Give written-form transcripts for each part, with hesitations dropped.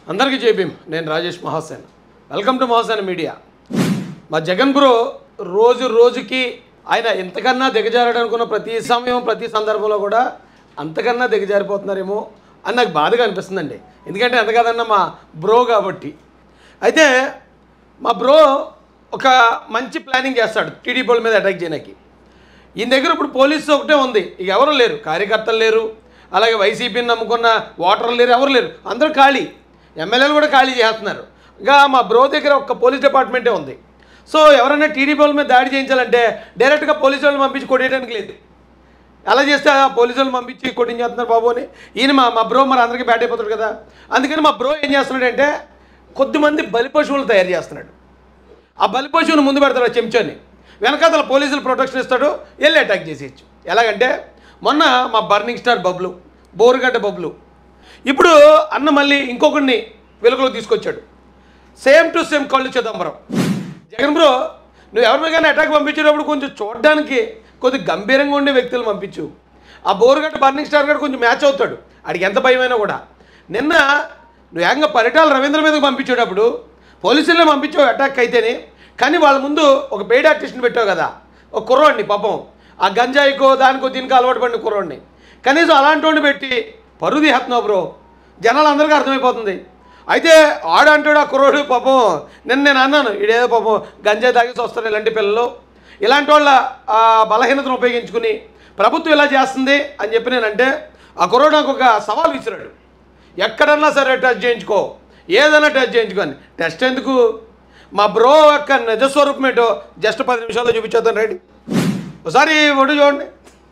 అందరికీ జై భీమ్. నేను Rajesh Mahasen. Welcome to Mahasen media. మా జగన్ బ్రో రోజు రోజుకి ఆయన ఎంతకన్నా దిగజారడం అనుకున్న ప్రతి సమయం ప్రతి సందర్భంలో కూడా అంతకన్నా దిగజారిపోతున్నారేమో అని నాకు బాధగా అనిపిస్తుందండి. ఎందుకంటే ఎంత కాదన్నా మా బ్రో కాబట్టి. అయితే మా బ్రో ఒక మంచి ప్లానింగ్ చేస్తాడు టీడీపీ వాళ్ళ మీద అటాక్ చేయడానికి. ఈయన దగ్గర ఇప్పుడు పోలీసు ఒకటే ఉంది, ఇక ఎవరు లేరు, కార్యకర్తలు లేరు, అలాగే వైసీపీని నమ్ముకున్న ఓటర్లు లేరు, ఎవరు లేరు, అందరూ ఖాళీ. ఎమ్మెల్యేలు కూడా ఖాళీ చేస్తున్నారు. ఇంకా మా బ్రో దగ్గర ఒక పోలీస్ డిపార్ట్మెంటే ఉంది. సో ఎవరైనా టీడీపీ వాళ్ళ మీద దాడి చేయించాలంటే డైరెక్ట్గా పోలీసు వాళ్ళని పంపించి కొట్టేయడానికి లేదు. అలా చేస్తే పోలీసు వాళ్ళని పంపించి కొట్టించేస్తున్నారు బాబు అని ఈయన మా బ్రో మరి అందరికీ బ్యాట్ అయిపోతాడు కదా. అందుకని మా బ్రో ఏం చేస్తున్నాడంటే కొద్దిమంది బలి పశువులు తయారు చేస్తున్నాడు. ఆ బలి పశువుని ముందు పెడతాడు ఆ చెంచాని, వెనకాతల పోలీసులు ప్రొటెక్షన్ ఇస్తాడు, వెళ్ళి అటాక్ చేసేయచ్చు. ఎలాగంటే మొన్న మా బర్నింగ్ స్టార్ బబ్లు, బోరుగడ్డ బబ్లు, ఇప్పుడు అన్న మళ్ళీ ఇంకొకరిని వెలుగులో తీసుకొచ్చాడు. సేమ్ టు సేమ్ కళ్ళు చిదంబరం. జగన్ బ్రో నువ్వు ఎవరి కానీ అటాక్ పంపించేటప్పుడు కొంచెం చూడడానికి కొద్దిగా గంభీరంగా ఉండే వ్యక్తులు పంపించు. ఆ బోరుగడ్డ బర్నింగ్ స్టార్ గారు కొంచెం మ్యాచ్ అవుతాడు, ఆడికి ఎంత భయమైనా కూడా. నిన్న నువ్వు ఏకంగా పరిటాల రవీంద్ర మీదకి పంపించేటప్పుడు పోలీసులనే పంపించావు అటాక్ అయితేనే, కానీ వాళ్ళ ముందు ఒక పెయిడ్ ఆర్టిస్ట్ని పెట్టావు కదా, ఒక కుర్రోడిని పాపం ఆ గంజాయికో దానికో దీనికో అలవాటు పడిన కుర్రోడిని, కనీసం అలాంటి వాడిని పెట్టి పరువు తీస్తున్నావు బ్రో. జనాలు అందరికీ అర్థమైపోతుంది. అయితే ఆడంటాడు ఆ కుర్రోడు పాపం. నేను అన్నాను ఈడేదో పాపం గంజాయి తాగేసి వస్తారు ఇలాంటి పిల్లలు, ఇలాంటి వాళ్ళ బలహీనతను ఉపయోగించుకుని ప్రభుత్వం ఇలా చేస్తుంది అని చెప్పి నేనంటే ఆ కుర్రోడు నాకు ఒక సవాల్ విసిరాడు. ఎక్కడన్నా సరే టెస్ట్ చేయించుకో, ఏదైనా టెస్ట్ చేయించుకో అని. టెస్ట్ ఎందుకు, మా బ్రో యొక్క నిజస్వరూపం ఏంటో జస్ట్ 10 నిమిషాల్లో చూపించేద్దాం. రైట్, ఒకసారి ఒడు చూడండి.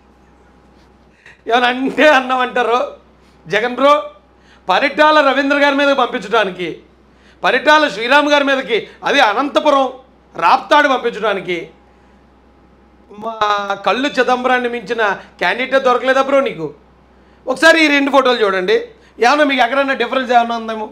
ఏమన్నా అంటే అన్నామంటారు. జగన్ బ్రో పరిటాల రవీంద్ర గారి మీదకి పంపించడానికి, పరిటాల శ్రీరామ్ గారి మీదకి, అది అనంతపురం రాప్తాడు పంపించడానికి మా కళ్ళు చిదంబరాన్ని మించిన క్యాండిడేట్ దొరకలేదా బ్రో నీకు? ఒకసారి ఈ 2 ఫోటోలు చూడండి, ఏమన్నా మీకు ఎక్కడైనా డిఫరెన్స్ ఏమన్నా ఉందేమో.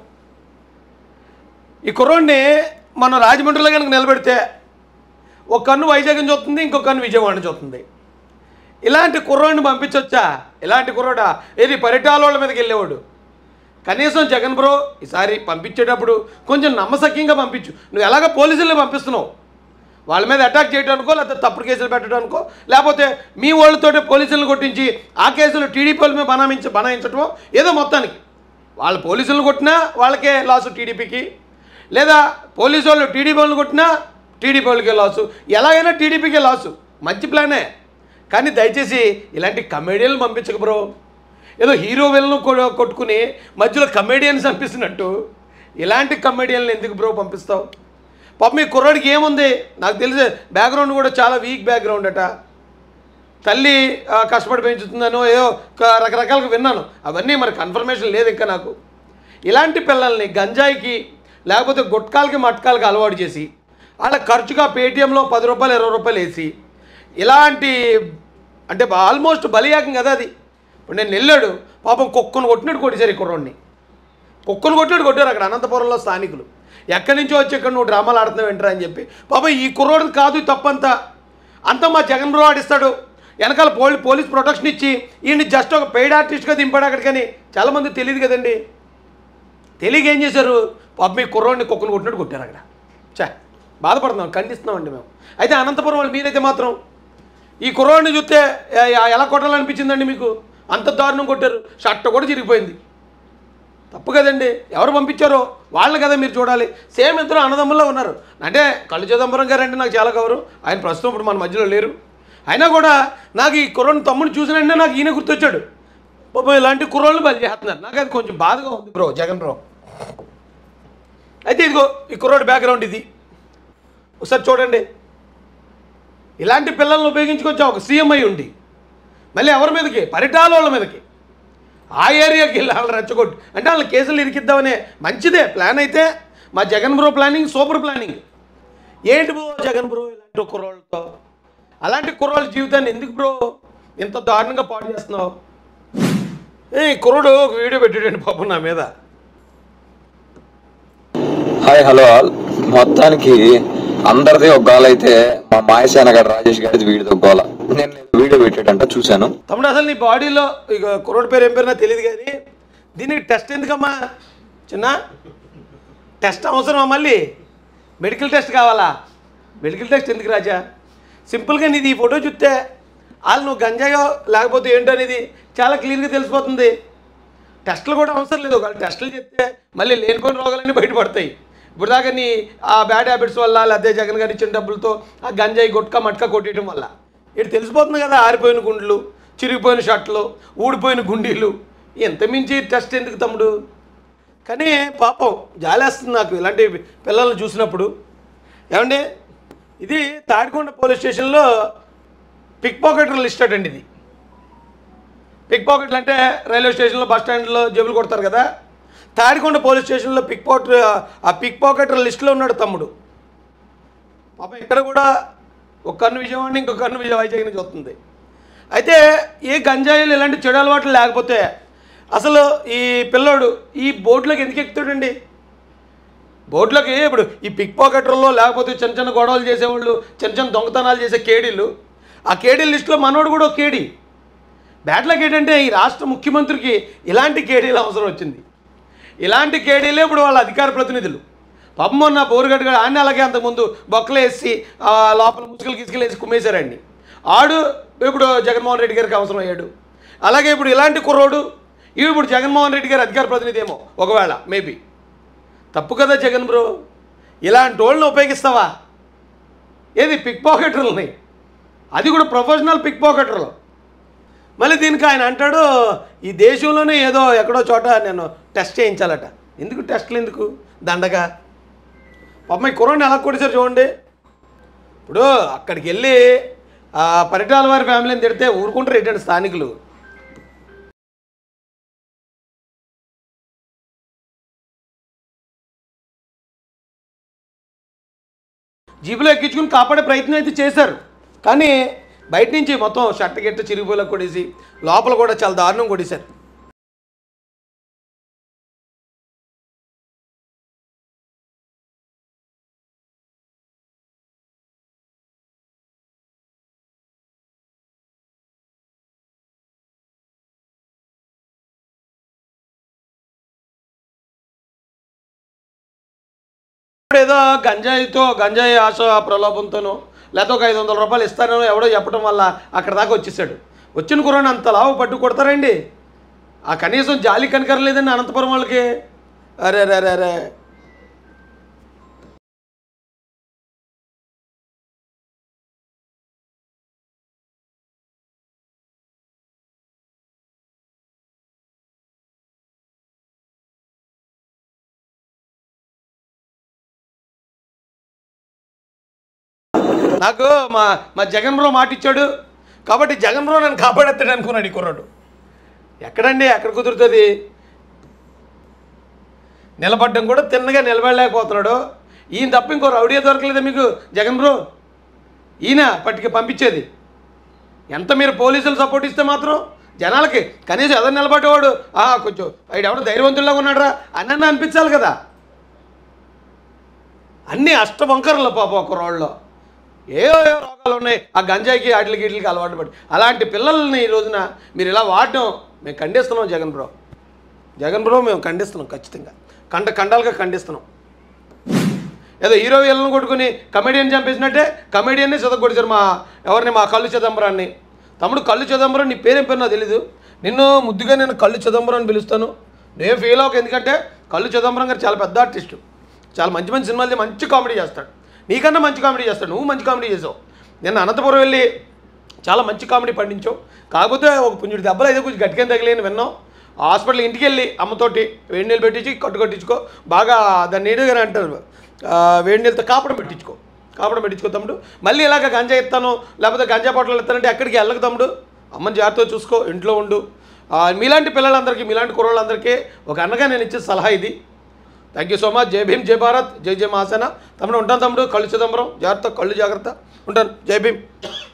ఈ కుర్రోడిని మనం రాజమండ్రిలో కనుక నిలబెడితే ఒక కన్ను వైజాగ్ని చూస్తుంది, ఇంకో కన్ను విజయవాడని చూస్తుంది. ఇలాంటి కుర్రోడిని పంపించవచ్చా? ఇలాంటి కుర్రోడా ఏది పరిటాల వాళ్ళ మీదకి వెళ్ళేవాడు. కనీసం జగన్ బ్రో ఈసారి పంపించేటప్పుడు కొంచెం నమ్మసక్యంగా పంపించు. నువ్వు ఎలాగ పోలీసుల్ని పంపిస్తున్నావు వాళ్ళ మీద అటాక్ చేయడానికో, లేకపోతే తప్పుడు కేసులు పెట్టడానికో, లేకపోతే మీ వాళ్ళతోటి పోలీసులను కొట్టించి ఆ కేసులు టీడీపీ వాళ్ళ మీద బనాయించటమో ఏదో. మొత్తానికి వాళ్ళు పోలీసులను కొట్టినా వాళ్ళకే లాసు టీడీపీకి, లేదా పోలీసు వాళ్ళు టీడీపీ వాళ్ళని కొట్టినా టీడీపీ వాళ్ళకే లాసు. ఎలాగైనా టీడీపీకే లాసు. మంచి ప్లానే, కానీ దయచేసి ఇలాంటి కమెడియన్లు పంపించక బ్రో. ఏదో హీరో విలను కొట్టుకుని మధ్యలో కమెడియన్స్ అనిపిస్తున్నట్టు ఇలాంటి కమెడియన్లు ఎందుకు బ్రో పంపిస్తావు? పాపం మీ కుర్రాడికి ఏముంది నాకు తెలిసే బ్యాక్గ్రౌండ్ కూడా చాలా వీక్ బ్యాక్గ్రౌండ్ అట. తల్లి కష్టపడి పెంచుతుందనో ఏదో రకరకాలుగా విన్నాను, అవన్నీ మరి కన్ఫర్మేషన్ లేదు ఇంకా నాకు. ఇలాంటి పిల్లల్ని గంజాయికి లేకపోతే గుట్కాలకి మట్కాలకి అలవాటు చేసి వాళ్ళ ఖర్చుగా పేటీఎంలో 10 రూపాయలు 20 రూపాయలు వేసి ఇలాంటి అంటే ఆల్మోస్ట్ బలియాకం కదా అది. ఇప్పుడు నేను వెళ్ళాడు పాపం కుక్కను కొట్టినట్టు కొట్టేశారు ఈ కుర్రోడిని. కుక్కను కొట్టినట్టు కొట్టారు అక్కడ అనంతపురంలో స్థానికులు. ఎక్కడి నుంచో వచ్చి ఇక్కడ నువ్వు డ్రామాలు ఆడుతున్నావు ఏంట్రా అని చెప్పి. పాపం ఈ కుర్రోడిని కాదు తప్పంతా, అంతా మా జగన్ బ్రో ఆడిస్తాడు. వెనకాల పోలీస్ ప్రొటెక్షన్ ఇచ్చి ఈయన్ని జస్ట్ ఒక పెయిడ్ ఆర్టిస్ట్గా దింపాడు అక్కడికి. కానీ చాలామంది తెలియదు కదండి. తెలియక ఏం చేశారు, పాపం ఈ కుర్రోడిని కుక్కను కొట్టినట్టు కొట్టారు అక్కడ. బాధపడుతున్నాం, ఖండిస్తున్నామండి మేము. అయితే అనంతపురం వాళ్ళు మీరైతే మాత్రం ఈ కుర్రోడిని చూస్తే ఎలా కొట్టాలనిపించిందండి మీకు? అంత దారుణం కొట్టారు, షర్ట్ కూడా చిరిగిపోయింది. తప్పు కదండి, ఎవరు పంపించారో వాళ్ళని కదా మీరు చూడాలి. సేమ్ ఇద్దరు అన్నదమ్ముల్లో ఉన్నారు. అంటే కళ్ళు చిదంబరం గారు అంటే నాకు చాలా గౌరవం. ఆయన ప్రస్తుతం ఇప్పుడు మన మధ్యలో లేరు. అయినా కూడా నాకు ఈ కుర్రోని తమ్ముడు చూసినంటే నాకు ఈయన గుర్తొచ్చాడు. పాపం ఇలాంటి కుర్రోళ్ళు బలి చేస్తున్నారు. నాకు అది కొంచెం బాధగా ఉంది బ్రో జగన్ బ్రో. అయితే ఇదిగో ఈ కుర్రోడి బ్యాక్గ్రౌండ్ ఇది ఒకసారి చూడండి. ఇలాంటి పిల్లల్ని ఉపయోగించుకొచ్చా ఒక సీఎం అయి ఉండి మళ్ళీ ఎవరి మీదకి, పరిటాల వాళ్ళ మీదకి, ఆ ఏరియాకి వెళ్ళి వాళ్ళని రెచ్చగొట్టు అంటే వాళ్ళని కేసులు ఇరికిద్దామనే మంచిదే ప్లాన్. అయితే మా Jagan bro planning super planning. ఏంటి బ్రో జగన్ బ్రో ఇలాంటి కుర్రోళ్ళతో, అలాంటి కుర్రోళ్ళ జీవితాన్ని ఎందుకు బ్రో ఇంత దారుణంగా పాడు చేస్తున్నావు? కుర్రోడు ఒక వీడియో పెట్టాడండి పాపం నా మీద. Hi hello all. మొత్తానికి అందరిది ఒక గోల అయితే మా మాయసేన గారు రాజేష్ గారిది వీడితో గోల. నేను వీడియో పెట్టాడంట చూశాను. తమ్ముడు అసలు నీ బాడీలో ఇక కుర్రోడి పేరు ఏం పేరు నాకు తెలియదు, కానీ దీనికి టెస్ట్ ఎందుకమ్మా చిన్న? టెస్ట్ అవసరమా మళ్ళీ? మెడికల్ టెస్ట్ కావాలా? మెడికల్ టెస్ట్ ఎందుకు రాజా? సింపుల్గా నీది ఈ ఫోటో చూస్తే వాళ్ళు నువ్వు గంజాయో లేకపోతే ఏంటో అనేది చాలా క్లియర్గా తెలిసిపోతుంది. టెస్టులు కూడా అవసరం లేదు. ఒకవేళ టెస్టులు చెప్తే మళ్ళీ లేనిపోయిన రోగాలన్నీ బయటపడతాయి. ఇప్పుడు దాకా నీ ఆ బ్యాడ్ హ్యాబిట్స్ వల్ల లేకపోతే జగన్ గారు ఇచ్చిన డబ్బులతో ఆ గంజాయి గుట్కా మట్కా కొట్టేయడం వల్ల ఇటు తెలిసిపోతుంది కదా. ఆరిపోయిన గుండ్లు, చిరిగిపోయిన షర్ట్లు, ఊడిపోయిన గుండీలు, ఎంత మించి టెస్ట్ ఎందుకు తమ్ముడు? కానీ పాపం జాలేస్తుంది నాకు ఇలాంటి పిల్లల్ని చూసినప్పుడు. ఏమండి, ఇది తాడికొండ పోలీస్ స్టేషన్లో పిక్ పాకెటర్ లిస్ట్ అండి. ఇది పిక్ పాకెట్లు అంటే రైల్వే స్టేషన్లో బస్ స్టాండ్లో జేబులు కొడతారు కదా. తాడికొండ పోలీస్ స్టేషన్లో ఆ పిక్ పాకెటర్ లిస్టులో ఉన్నాడు తమ్ముడు. పాపం ఇక్కడ కూడా ఒక కన్ను విజయవాడిని ఇంకొక కన్ను వైజాగ్ని చూస్తుంది. అయితే ఏ గంజాయిలు ఇలాంటి చెడు అలవాట్లు లేకపోతే అసలు ఈ పిల్లోడు ఈ బోర్డులోకి ఎందుకు ఎక్కుతాడండి? బోర్డులోకి ఇప్పుడు ఈ పిక్ పాకెటర్లో లేకపోతే చిన్న చిన్న గొడవలు చేసేవాళ్ళు, చిన్న చిన్న దొంగతనాలు చేసే కేడీలు, ఆ కేడీల లిస్టులో మనోడు కూడా ఒక కేడీ. బ్యాడ్ లక్ ఏంటంటే ఈ రాష్ట్ర ముఖ్యమంత్రికి ఇలాంటి కేడీలు అవసరం వచ్చింది. ఇలాంటి కేడీలే ఇప్పుడు వాళ్ళ అధికార ప్రతినిధులు. పాపం మొన్న బోరుగడ్డ ఆయన అలాగే అంతకుముందు బొక్కలు వేసి లోపల ముసుగులు గిసుకలు కుమ్మేశారండి. ఆడు ఇప్పుడు జగన్మోహన్ రెడ్డి గారికి అవసరం అయ్యాడు. అలాగే ఇప్పుడు ఇలాంటి కుర్రోడు ఇప్పుడు జగన్మోహన్ రెడ్డి గారి అధికార ప్రతినిధి ఏమో ఒకవేళ మేబీ. తప్పు కదా జగన్ బ్రో, ఇలాంటి వాళ్ళని ఉపయోగిస్తావా? ఏది పిక్ పాకెటర్లని, అది కూడా ప్రొఫెషనల్ పిక్ పాకెటర్లు. మళ్ళీ దీనికి ఆయన అంటాడు ఈ దేశంలోనే ఏదో ఎక్కడో చోట నేను టెస్ట్ చేయించాలట. ఎందుకు టెస్టులు ఎందుకు? దండగా పాపం ఈ కుర్రాన్ని ఎలా కొట్టేశారు చూడండి. ఇప్పుడు అక్కడికి వెళ్ళి పరిటాల వారి ఫ్యామిలీని తిడితే ఊరుకుంటారు ఏంటంటే స్థానికులు. జీబులో ఎక్కించుకుని కాపాడే ప్రయత్నం అయితే చేశారు. కానీ బయట నుంచి మొత్తం షర్ట్ గిట్ట చిరిగిపోయేలా కొట్టేసి లోపల కూడా చాలా దారుణం కొట్టేశారు. ఏదో గంజాయి ఆశ ప్రలోభంతోనో లేకపోతే ఒక 500 రూపాయలు ఇస్తానో ఎవడో చెప్పడం వల్ల అక్కడ దాకా వచ్చేసాడు. వచ్చిన కుర్రాన్ని అంత లావు పట్టు కొడతారండి? ఆ కనీసం జాలి కనికరం లేదండి అనంతపురం వాళ్ళకి. అరే రే రే రే నాకు మా జగన్ బ్రో మాట ఇచ్చాడు కాబట్టి జగన్ బ్రో నన్ను కాపాడేస్తాడు అనుకున్నాడు ఈ కుర్రాడు. ఎక్కడండి, ఎక్కడ కుదురుతుంది? నిలబడ్డం కూడా తిన్నగా నిలబడలేకపోతున్నాడు. ఈయన తప్ప ఇంకో రౌడీ దొరకలేదా మీకు జగన్ బ్రో? ఈయన పంపించేది. ఎంత మీరు పోలీసులు సపోర్ట్ ఇస్తే మాత్రం జనాలకి కనీసం ఎదురు నిలబడేవాడు కొంచెం ఎవడో ధైర్యవంతుల్లాగా ఉన్నాడరా అన్న అనిపించాలి కదా. అన్నీ అష్టవంకరలు పాపం ఒక రోడ్లో ఏవో రోగాలు ఉన్నాయి ఆ గంజాయికి వాటికి వీటికి అలవాటు పడి. అలాంటి పిల్లల్ని ఈ రోజున మీరు ఇలా వాడడం మేము ఖండిస్తున్నాం జగన్ బ్రో మేము ఖండిస్తున్నాం. ఖచ్చితంగా ఖండాలుగా ఖండిస్తున్నాం. ఏదో హీరో వీళ్ళని కొట్టుకుని కమెడియన్ చంపేసినట్టే కమెడియన్ని కొట్టేశారు మా కళ్ళు చిదంబరాన్ని. తమ్ముడు కళ్ళు చిదంబరం నీ పేరేం పేరు నాకు తెలీదు. నిన్ను ముద్దుగా నేను కళ్ళు చిదంబరం అని పిలుస్తాను. నేను ఫీల్ అవ్వక, ఎందుకంటే కళ్ళు చిదంబరం గారు చాలా పెద్ద ఆర్టిస్టు. చాలా మంచి మంచి సినిమాలు మంచి కామెడీ చేస్తాడు. నీకన్నా మంచి కామెడీ చేస్తాడు. నువ్వు మంచి కామెడీ చేసావు. నేను అనంతపురం వెళ్ళి చాలా మంచి కామెడీ పండించావు. కాకపోతే ఒక పుంజుడి దెబ్బలు అయితే కొంచెం గట్టిగా తగిలేని విన్నాం. హాస్పిటల్ ఇంటికి వెళ్ళి అమ్మతోటి వేడి నీళ్ళు పెట్టించి కట్టించుకో బాగా. దాన్ని ఏడుగానే అంటారు, వేడి నీళ్ళతో కాపడం పెట్టించుకో తమ్ముడు. మళ్ళీ ఇలాగ గంజా ఇస్తాను లేకపోతే గంజా బాటలు ఇస్తానంటే ఎక్కడికి వెళ్ళకు తమ్ముడు. అమ్మని జాగ్రత్తగా చూసుకో, ఇంట్లో ఉండు. మీలాంటి పిల్లలందరికీ మీలాంటి కుర్రోళ్ళందరికీ ఒక అన్నగా నేను ఇచ్చే సలహా ఇది. Thank you so much. జై భీమ్, జై భారత్, జై మహాసేన. తమ్ముడు ఉంటాను తమ్ముడు. కళ్ళు చిదంబరం జాగ్రత్త, కళ్ళు జాగ్రత్త. ఉంటాను. జై భీమ్.